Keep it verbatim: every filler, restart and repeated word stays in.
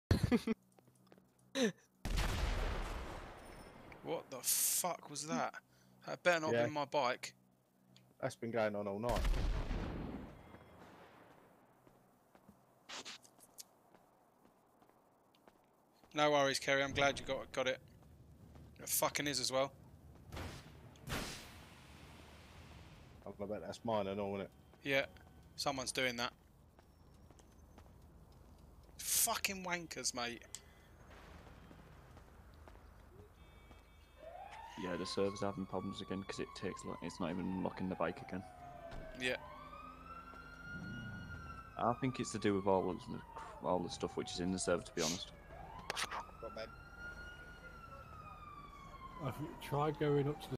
What the fuck was that? That better not Yeah. be my bike. That's been going on all night. No worries, Kerry. I'm glad you got got it. It fucking is as well. I bet that's mine and all, isn't it? Yeah, someone's doing that. Fucking wankers, mate. Yeah, the server's having problems again because it takes like it's not even unlocking the bike again. Yeah. I think it's to do with all the, all the stuff which is in the server, to be honest. Got men. I've tried going up to the